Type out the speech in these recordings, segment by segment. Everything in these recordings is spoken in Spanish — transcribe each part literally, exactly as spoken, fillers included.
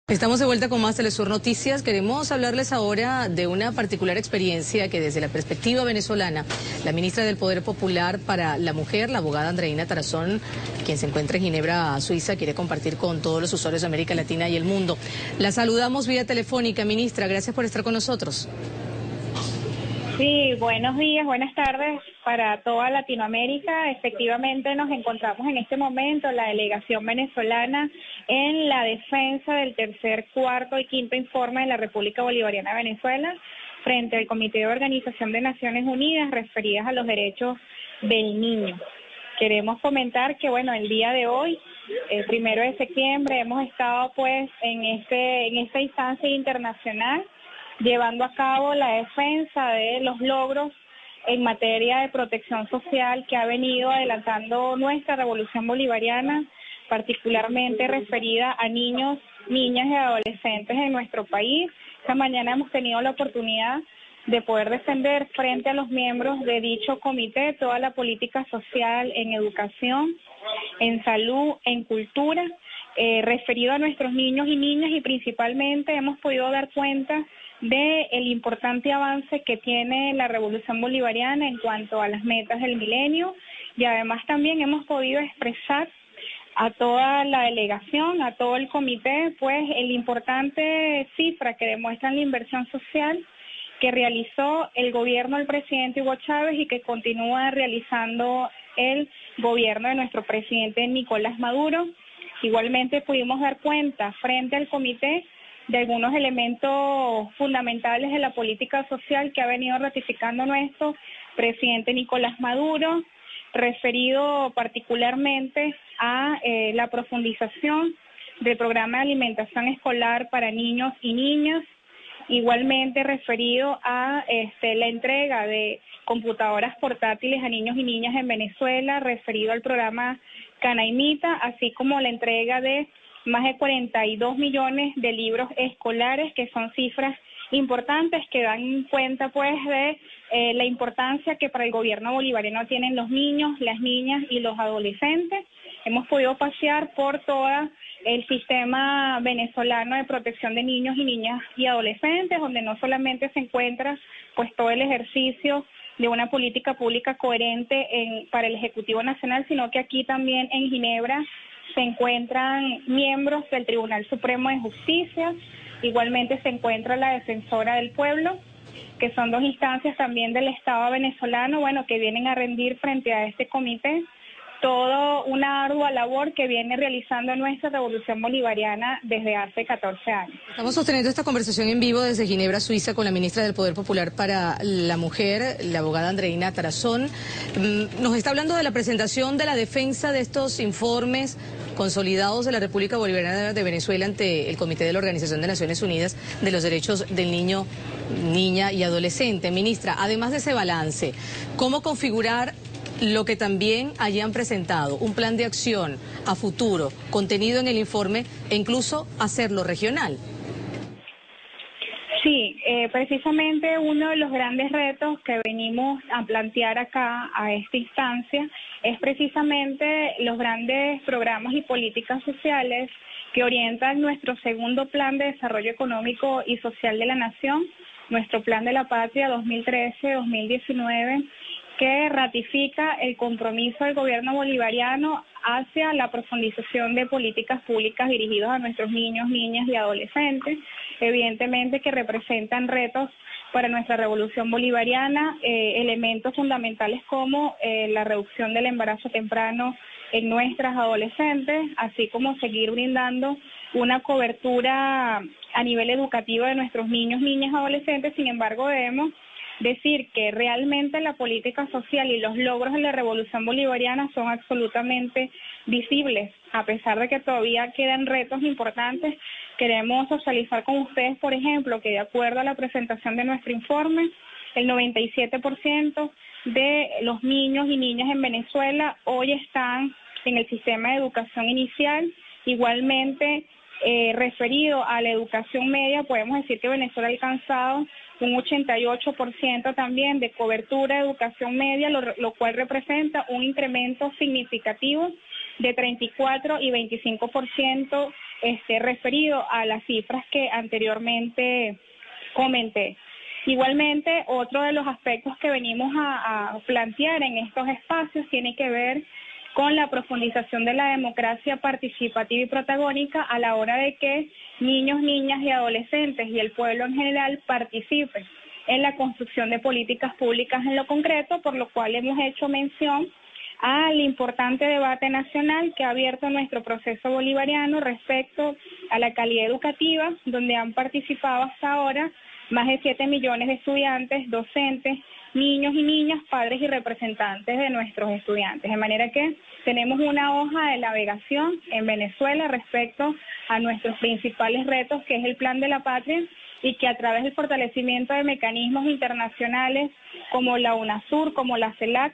Estamos de vuelta con más Telesur Noticias. Queremos hablarles ahora de una particular experiencia que desde la perspectiva venezolana, la ministra del Poder Popular para la Mujer, la abogada Andreina Tarazón, quien se encuentra en Ginebra, Suiza, quiere compartir con todos los usuarios de América Latina y el mundo. La saludamos vía telefónica, ministra. Gracias por estar con nosotros. Sí, buenos días, buenas tardes para toda Latinoamérica. Efectivamente nos encontramos en este momento, la delegación venezolana, en la defensa del tercer, cuarto y quinto informe de la República Bolivariana de Venezuela frente al Comité de Organización de Naciones Unidas referidas a los derechos del niño. Queremos comentar que, bueno, el día de hoy, el primero de septiembre, hemos estado pues en este en esta instancia internacional llevando a cabo la defensa de los logros en materia de protección social que ha venido adelantando nuestra revolución bolivariana, particularmente referida a niños, niñas y adolescentes en nuestro país. Esta mañana hemos tenido la oportunidad de poder defender frente a los miembros de dicho comité toda la política social en educación, en salud, en cultura, eh, referido a nuestros niños y niñas, y principalmente hemos podido dar cuenta de el importante avance que tiene la revolución bolivariana en cuanto a las metas del milenio, y además también hemos podido expresar a toda la delegación, a todo el comité, pues el importante cifra que demuestran la inversión social que realizó el gobierno del presidente Hugo Chávez y que continúa realizando el gobierno de nuestro presidente Nicolás Maduro. Igualmente pudimos dar cuenta frente al comité de algunos elementos fundamentales de la política social que ha venido ratificando nuestro presidente Nicolás Maduro, referido particularmente a eh, la profundización del programa de alimentación escolar para niños y niñas, igualmente referido a este, la entrega de computadoras portátiles a niños y niñas en Venezuela, referido al programa Canaimita, así como la entrega de más de cuarenta y dos millones de libros escolares, que son cifras importantes que dan cuenta pues de eh, la importancia que para el gobierno bolivariano tienen los niños, las niñas y los adolescentes. Hemos podido pasear por todo el sistema venezolano de protección de niños y niñas y adolescentes, donde no solamente se encuentra pues todo el ejercicio de una política pública coherente en, para el Ejecutivo Nacional, sino que aquí también en Ginebra se encuentran miembros del Tribunal Supremo de Justicia, igualmente se encuentra la Defensora del Pueblo, que son dos instancias también del Estado venezolano, bueno, que vienen a rendir frente a este comité toda una ardua labor que viene realizando nuestra revolución bolivariana desde hace catorce años. Estamos sosteniendo esta conversación en vivo desde Ginebra, Suiza, con la ministra del Poder Popular para la Mujer, la abogada Andreina Tarazón. Nos está hablando de la presentación de la defensa de estos informes consolidados de la República Bolivariana de Venezuela ante el Comité de la Organización de Naciones Unidas de los Derechos del Niño, Niña y Adolescente. Ministra, además de ese balance, ¿cómo configurar lo que también hayan presentado, un plan de acción a futuro, contenido en el informe, e incluso hacerlo regional? Sí, eh, precisamente uno de los grandes retos que venimos a plantear acá a esta instancia es precisamente los grandes programas y políticas sociales que orientan nuestro segundo plan de desarrollo económico y social de la nación, nuestro plan de la patria dos mil trece a dos mil diecinueve, que ratifica el compromiso del gobierno bolivariano hacia la profundización de políticas públicas dirigidas a nuestros niños, niñas y adolescentes, evidentemente que representan retos para nuestra revolución bolivariana, eh, elementos fundamentales como eh, la reducción del embarazo temprano en nuestras adolescentes, así como seguir brindando una cobertura a nivel educativo de nuestros niños, niñas y adolescentes. Sin embargo, debemos decir que realmente la política social y los logros de la revolución bolivariana son absolutamente visibles, a pesar de que todavía quedan retos importantes. Queremos socializar con ustedes, por ejemplo, que de acuerdo a la presentación de nuestro informe, el noventa y siete por ciento de los niños y niñas en Venezuela hoy están en el sistema de educación inicial. Igualmente, eh, referido a la educación media, podemos decir que Venezuela ha alcanzado un ochenta y ocho por ciento también de cobertura de educación media, lo, lo cual representa un incremento significativo de treinta y cuatro y veinticinco por ciento este, referido a las cifras que anteriormente comenté. Igualmente, otro de los aspectos que venimos a, a plantear en estos espacios tiene que ver con la profundización de la democracia participativa y protagónica a la hora de que niños, niñas y adolescentes y el pueblo en general participen en la construcción de políticas públicas en lo concreto, por lo cual hemos hecho mención al importante debate nacional que ha abierto nuestro proceso bolivariano respecto a la calidad educativa, donde han participado hasta ahora más de siete millones de estudiantes, docentes, niños y niñas, padres y representantes de nuestros estudiantes. De manera que tenemos una hoja de navegación en Venezuela respecto a nuestros principales retos, que es el Plan de la Patria, y que a través del fortalecimiento de mecanismos internacionales como la UNASUR, como la CELAC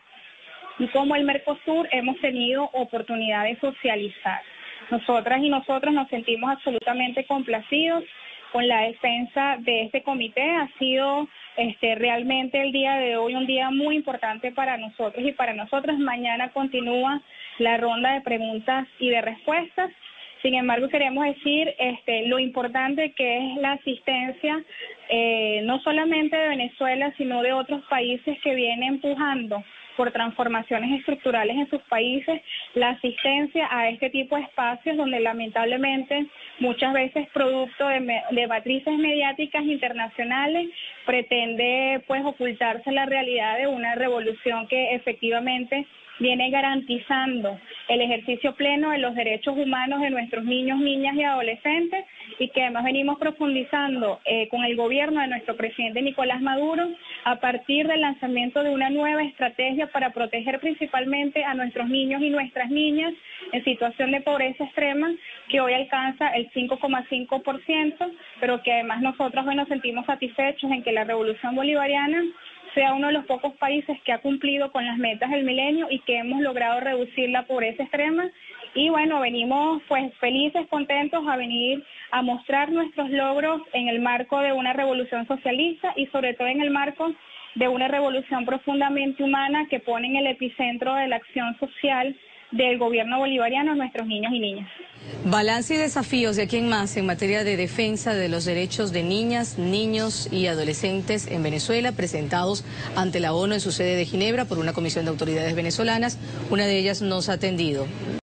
y como el Mercosur hemos tenido oportunidad de socializar. Nosotras y nosotros nos sentimos absolutamente complacidos con la defensa de este comité. Ha sido este, realmente el día de hoy un día muy importante para nosotros y para nosotras. Mañana continúa la ronda de preguntas y de respuestas. Sin embargo, queremos decir este, lo importante que es la asistencia, eh, no solamente de Venezuela, sino de otros países que vienen empujando por transformaciones estructurales en sus países, la asistencia a este tipo de espacios donde lamentablemente muchas veces producto de, de matrices mediáticas internacionales pretende pues ocultarse la realidad de una revolución que efectivamente viene garantizando el ejercicio pleno de los derechos humanos de nuestros niños, niñas y adolescentes, y que además venimos profundizando eh, con el gobierno de nuestro presidente Nicolás Maduro a partir del lanzamiento de una nueva estrategia para proteger principalmente a nuestros niños y nuestras niñas en situación de pobreza extrema, que hoy alcanza el cinco coma cinco por ciento, pero que además nosotros hoy nos sentimos satisfechos en que la revolución bolivariana sea uno de los pocos países que ha cumplido con las metas del milenio y que hemos logrado reducir la pobreza extrema. Y bueno, venimos pues felices, contentos a venir a mostrar nuestros logros en el marco de una revolución socialista y sobre todo en el marco de una revolución profundamente humana que pone en el epicentro de la acción social del gobierno bolivariano a nuestros niños y niñas. Balance y desafíos de aquí en más en materia de defensa de los derechos de niñas, niños y adolescentes en Venezuela, presentados ante la ONU en su sede de Ginebra por una comisión de autoridades venezolanas. Una de ellas nos ha atendido.